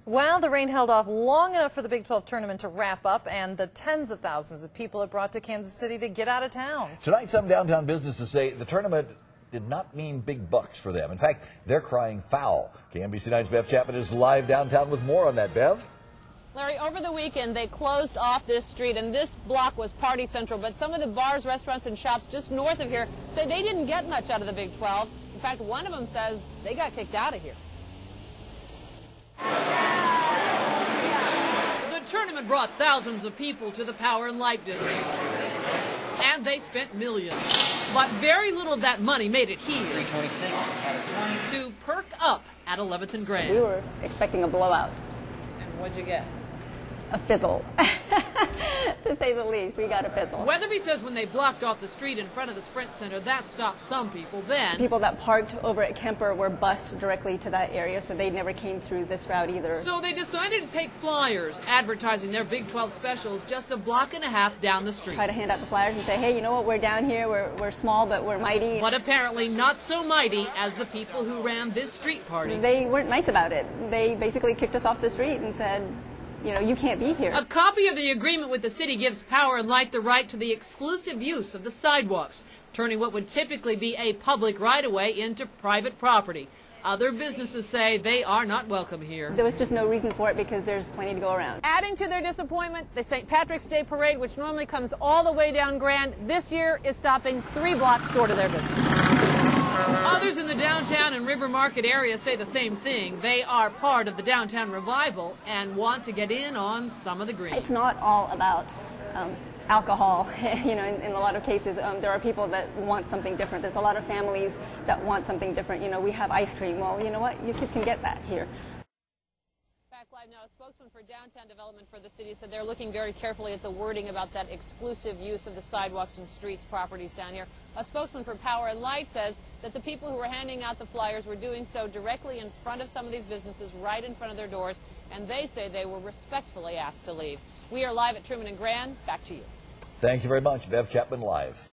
Well, the rain held off long enough for the Big 12 tournament to wrap up, and the tens of thousands of people it brought to Kansas City to get out of town. Tonight, some downtown businesses say the tournament did not mean big bucks for them. In fact, they're crying foul. KMBC 9's Bev Chapman is live downtown with more on that. Bev? Larry, over the weekend, they closed off this street, and this block was party central, but some of the bars, restaurants, and shops just north of here say they didn't get much out of the Big 12. In fact, one of them says they got kicked out of here. The tournament brought thousands of people to the Power and Light District, and they spent millions. But very little of that money made it here to perk up at 11th and Grand. We were expecting a blowout. And what'd you get? A fizzle, to say the least. We got a fizzle. Weatherby says when they blocked off the street in front of the Sprint Center, that stopped some people. Then people that parked over at Kemper were bused directly to that area, so they never came through this route either. So they decided to take flyers advertising their Big 12 specials just a block and a half down the street. Try to hand out the flyers and say, hey, you know what, we're down here, we're small, but we're mighty. But apparently not so mighty as the people who ran this street party. They weren't nice about it. They basically kicked us off the street and said, you know, you can't be here. A copy of the agreement with the city gives Power and Light the right to the exclusive use of the sidewalks, turning what would typically be a public right-of-way into private property. Other businesses say they are not welcome here. There was just no reason for it because there's plenty to go around. Adding to their disappointment, the St. Patrick's Day Parade, which normally comes all the way down Grand, this year is stopping 3 blocks short of their business. Others in the downtown and River Market area say the same thing. They are part of the downtown revival and want to get in on some of the green. It's not all about alcohol. You know, in a lot of cases, there are people that want something different. There's a lot of families that want something different. You know, we have ice cream. Well, you know what? Your kids can get that here. Back live now, a spokesman for downtown development for the city said they're looking very carefully at the wording about that exclusive use of the sidewalks and streets properties down here. A spokesman for Power and Light says that the people who were handing out the flyers were doing so directly in front of some of these businesses, right in front of their doors, and they say they were respectfully asked to leave. We are live at Truman and Grand. Back to you. Thank you very much, Bev Chapman live.